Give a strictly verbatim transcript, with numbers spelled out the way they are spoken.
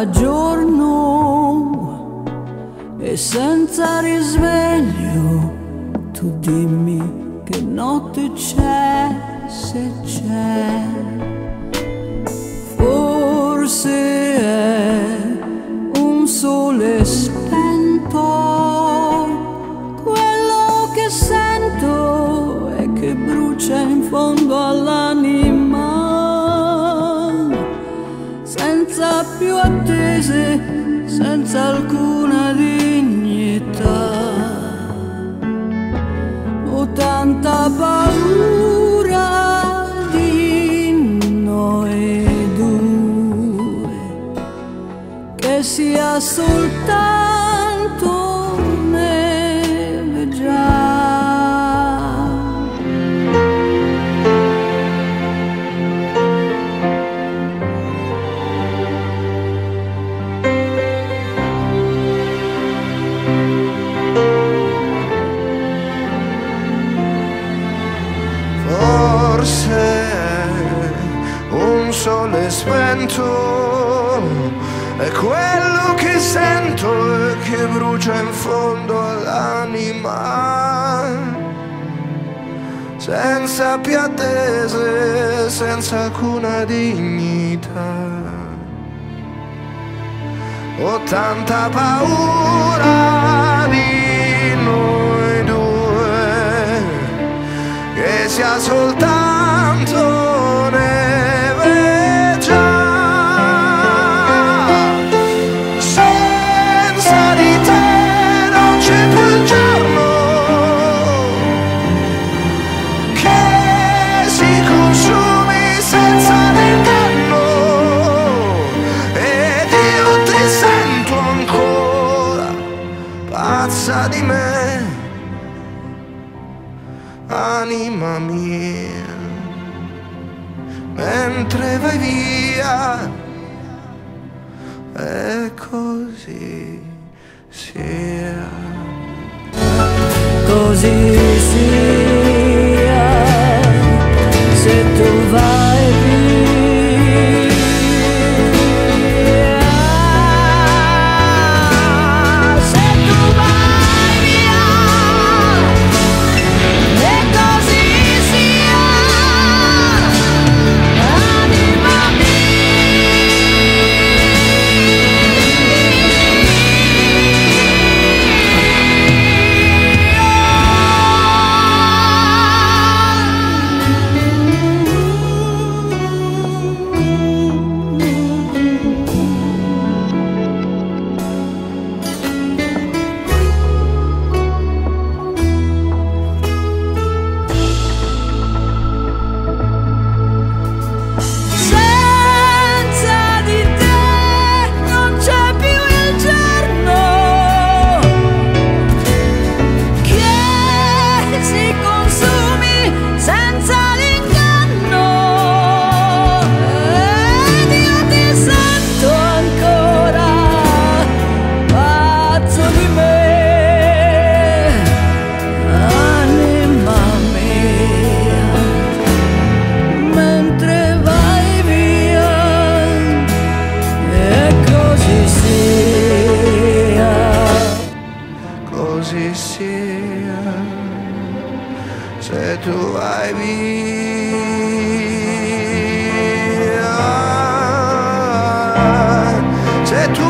ancora giorno e senza risveglio, tu dimmi che notte c'è, se c'è. Forse è un sole spento, quello che sento e che brucia in fondo all'anima, senza più attese, senza alcuna dignità. Ho tanta paura di noi due, che sia soltanto neve già. Forse un sole spento è quello che sento e che brucia in fondo all'anima, senza più attese, senza alcuna dignità. Ho tanta paura di noi due, che sia soltanto neve già. Senza di te non c'è più il giorno che si consumi senza l'inganno, ed io ti sento ancora pazza di me, anima mia, mentre vai via, e così sia, Così sia, se tu vai via, se tu vai via, e così sia, anima così sia, se tu vai via, se tu